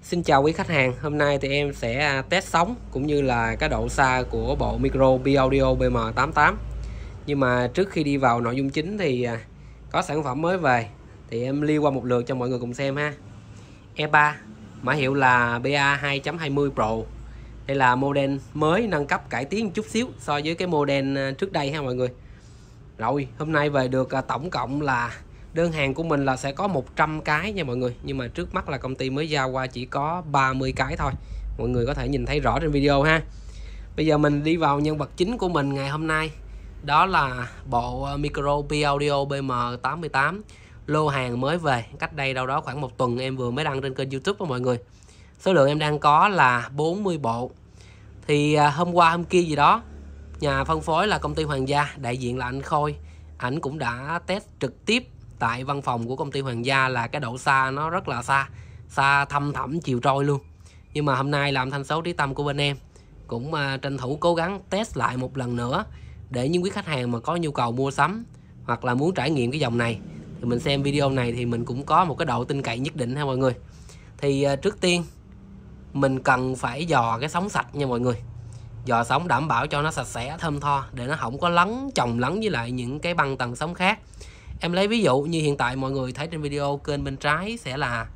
Xin chào quý khách hàng, hôm nay thì em sẽ test sóng cũng như là cái độ xa của bộ micro P-Audio BM88. Nhưng mà trước khi đi vào nội dung chính thì có sản phẩm mới về thì em liêu qua một lượt cho mọi người cùng xem ha. E3, mã hiệu là BA 2.20 Pro. Đây là model mới nâng cấp cải tiến một chút xíu so với cái model trước đây ha mọi người. Rồi, hôm nay về được tổng cộng là đơn hàng của mình là sẽ có 100 cái nha mọi người. Nhưng mà trước mắt là công ty mới giao qua chỉ có 30 cái thôi. Mọi người có thể nhìn thấy rõ trên video ha. Bây giờ mình đi vào nhân vật chính của mình ngày hôm nay. Đó là bộ micro P-Audio BM88. Lô hàng mới về, cách đây đâu đó khoảng một tuần em vừa mới đăng trên kênh YouTube đó mọi người. Số lượng em đang có là 40 bộ. Thì hôm qua hôm kia gì đó, nhà phân phối là công ty Hoàng Gia, đại diện là anh Khôi, ảnh cũng đã test trực tiếp tại văn phòng của công ty Hoàng Gia là cái độ xa nó rất là xa thăm thẳm chiều trôi luôn. Nhưng mà hôm nay làm thanh số trí tâm của bên em cũng tranh thủ cố gắng test lại một lần nữa để những quý khách hàng mà có nhu cầu mua sắm hoặc là muốn trải nghiệm cái dòng này thì mình xem video này thì mình cũng có một cái độ tin cậy nhất định ha mọi người. Thì trước tiên mình cần phải dò cái sóng sạch nha mọi người. Dò sóng đảm bảo cho nó sạch sẽ thơm tho để nó không có chồng lấn với lại những cái băng tần sóng khác. Em lấy ví dụ như hiện tại mọi người thấy trên video, kênh bên trái sẽ là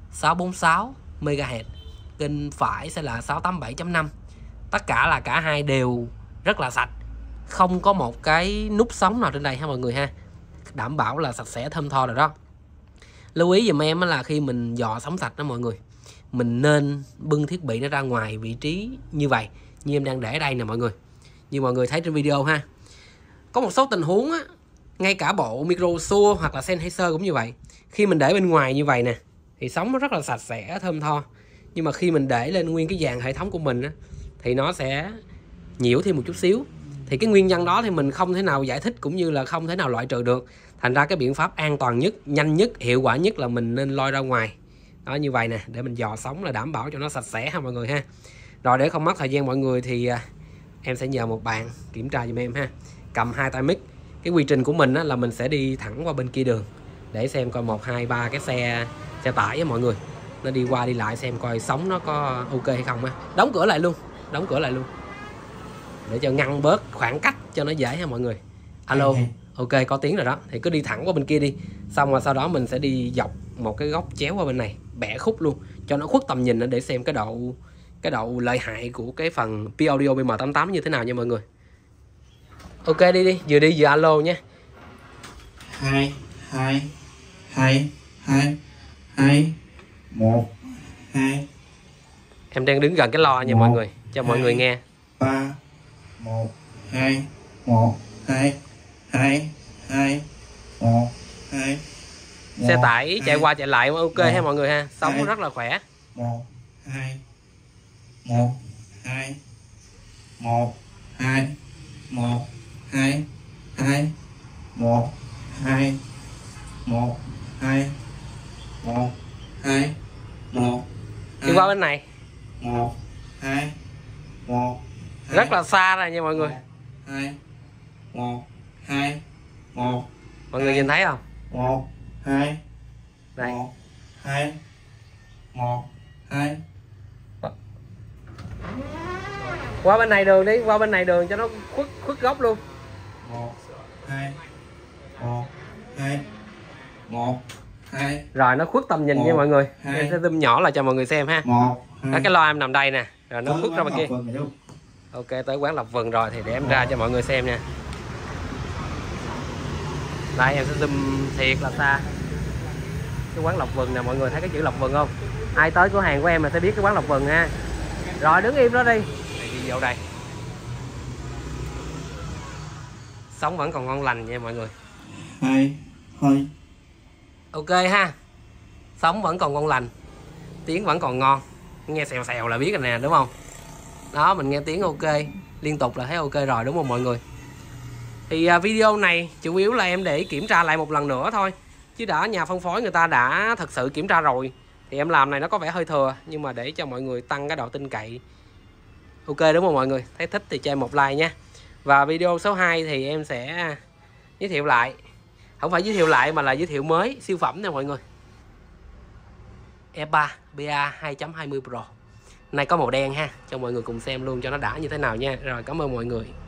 646 MHz, kênh phải sẽ là 687.5. Tất cả là cả hai đều rất là sạch, không có một cái nút sóng nào trên đây ha mọi người ha. Đảm bảo là sạch sẽ thơm tho rồi đó. Lưu ý giùm em là khi mình dò sóng sạch đó mọi người, mình nên bưng thiết bị nó ra ngoài vị trí như vậy, như em đang để ở đây nè mọi người, như mọi người thấy trên video ha. Có một số tình huống á, ngay cả bộ micro Shure hoặc là Sennheiser cũng như vậy, khi mình để bên ngoài như vậy nè thì sóng nó rất là sạch sẽ thơm tho, nhưng mà khi mình để lên nguyên cái dàn hệ thống của mình á, thì nó sẽ nhiễu thêm một chút xíu. Thì cái nguyên nhân đó thì mình không thể nào giải thích cũng như là không thể nào loại trừ được. Thành ra cái biện pháp an toàn nhất, nhanh nhất, hiệu quả nhất là mình nên lôi ra ngoài đó, như vậy nè, để mình dò sóng là đảm bảo cho nó sạch sẽ ha mọi người ha. Rồi để không mất thời gian mọi người thì em sẽ nhờ một bạn kiểm tra giùm em ha. Cầm hai tay mic. Cái quy trình của mình á, là mình sẽ đi thẳng qua bên kia đường để xem coi 1, 2, 3 cái xe tải á mọi người, nó đi qua đi lại xem coi sóng nó có ok hay không á. Đóng cửa lại luôn để cho ngăn bớt khoảng cách cho nó dễ ha mọi người. Alo, ok có tiếng rồi đó, thì cứ đi thẳng qua bên kia đi, xong rồi sau đó mình sẽ đi dọc một cái góc chéo qua bên này, bẻ khúc luôn cho nó khuất tầm nhìn để xem cái độ lợi hại của cái phần P-Audio BM88 như thế nào nha mọi người. Ok đi vừa alo nhé. 2 2 2 2 2 1 2. Em đang đứng gần cái loa nha mọi người, cho mọi người nghe. 3 1 2 1 2 2 2 1 2. Xe tải chạy qua chạy lại ok ha mọi người ha, sóng rất là khỏe. 1 2 1 2 1 2 1 2 2 1 2 1 2 1 2 1. Đi qua bên này 1 2 1 rất là xa rồi nha mọi người. 2 1 2 1. Mọi người nhìn thấy không? 1 2 đây 1 2 1 2. Qua bên này đường đi, qua bên này đường cho nó khuất góc luôn. 1 2 1 2 1 2. Rồi nó khuất tầm nhìn nha mọi người. Em sẽ zoom nhỏ lại cho mọi người xem ha. 1 2. Cái loa em nằm đây nè, rồi nó khuất ra bên kia. Ok, tới quán Lộc Vừng rồi thì để em ra cho mọi người xem nha. Đây em sẽ zoom thiệt là xa cái quán Lộc Vừng nè, mọi người thấy cái chữ Lộc Vừng không? Ai tới cửa hàng của em là sẽ biết cái quán Lộc Vừng ha. Rồi đứng im đó đi. Đi vô đây. Sóng vẫn còn ngon lành nha mọi người. 2 2. Ok ha. Sóng vẫn còn ngon lành, tiếng vẫn còn ngon, nghe xèo xèo là biết rồi nè đúng không? Đó, mình nghe tiếng ok liên tục là thấy ok rồi đúng không mọi người? Thì video này chủ yếu là em để kiểm tra lại một lần nữa thôi, chứ đã nhà phân phối người ta đã thật sự kiểm tra rồi thì em làm này nó có vẻ hơi thừa, nhưng mà để cho mọi người tăng cái độ tin cậy. Ok đúng không mọi người? Thấy thích thì cho em một like nha. Và video số 2 thì em sẽ giới thiệu lại, không phải giới thiệu lại mà là giới thiệu mới siêu phẩm nè mọi người. F3 BA 2.20 Pro. Này có màu đen ha, cho mọi người cùng xem luôn cho nó đã như thế nào nha. Rồi cảm ơn mọi người.